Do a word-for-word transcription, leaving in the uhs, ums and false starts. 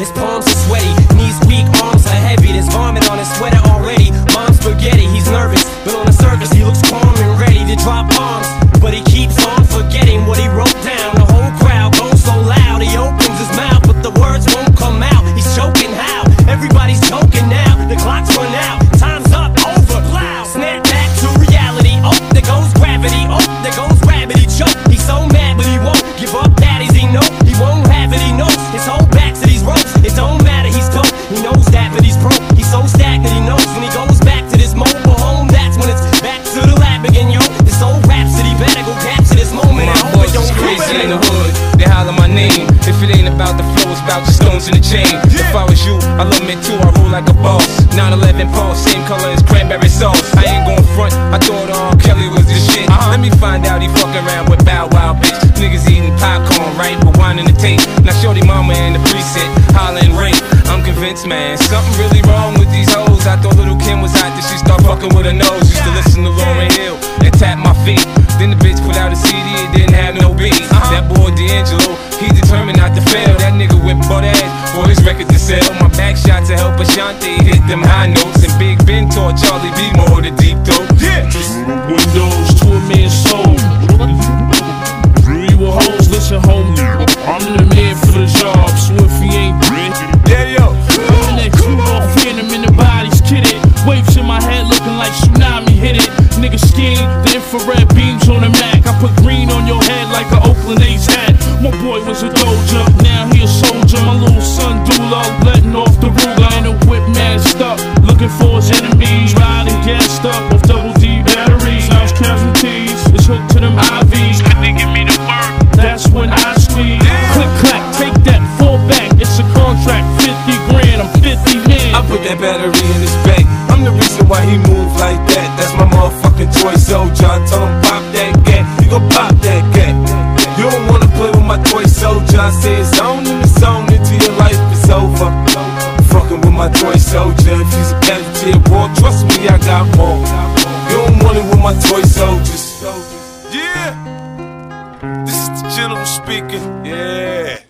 his palms are sweaty, knees weak, arms are heavy. There's vomit on his sweater already. Mom's spaghetti, he's nervous, but on the surface he looks calm and ready to drop bombs. But he keeps on forgetting what he wrote down. The whole crowd goes so loud, he opens his mouth, but the words won't come out. He's choking how? Everybody's choking now. The clock's run out, time's up, over, loud. Snap back to reality, oh, there goes gravity, oh, there goes gravity, choke. He's so mad, but he won't give up, daddies, he know. He won't have it, he knows. His whole back to these ropes, it don't matter, he's dope. He knows that, but he's broke. He's so stagnant, he knows. When he goes back to this mobile home, that's when it's back to the lab again, yo. This old rhapsody better go capture this moment. My boys is crazy in the hood, they holler my name. If it ain't about the flow, it's about the stones in the chain. If I was you, I love me too, I rule like a boss. nine eleven Pulse, same color as cranberry sauce. I ain't gon' front, I thought R. Kelly was this shit. uh-huh. Let me find out he fucking around with Bow Wow, bitch. Niggas eating popcorn, right, with wine in the tape. Now shorty mama in the preset, hollering rape. I'm convinced, man, something really wrong with these hoes. I thought little Kim was hot, then she start fucking with her nose. Used to listen to Lauryn Hill and tap my feet. Then the bitch put out a C D, it didn't have no beat. uh-huh. That boy D'Angelo, he determined not to fail. That nigga with butt ass for his record to sell. My back shot to help Ashanti hit them high notes. And Big Ben taught Charlie B more the deep dope. Yeah. Windows to a man's soul. You a hoes, listen homie, I'm the man for the job. So if he ain't rich, Yayo, I'm next to a phantom in the body's kidded. Waves in my head looking like tsunami hit it. Nigga scheme, the infrared beams on the Mac. I put green on your head like an Oakland A's hat. My boy was a doja, now he a soldier. My little son Dula, letting off the ruler. And a whip masked up, looking for his enemies. Riding gassed up off double D batteries. House casualties, it's hooked to them I Vs. They give me the work, that's when I squeeze. Click clack, take that, fall back. It's a contract, fifty grand, I'm fifty man. I put that battery in his back. I'm the reason why he move like that. That's my motherfucking toy soldier. I told him pop that gat, you gon' pop that gat. You don't wanna play with my toy soldier. I say it's on in the zone until your life is over. Fucking with my toy soldier. If he's a casualty of war, trust me, I got more. You don't want it with my toy soldiers. Yeah, this is the gentleman speaking. Yeah.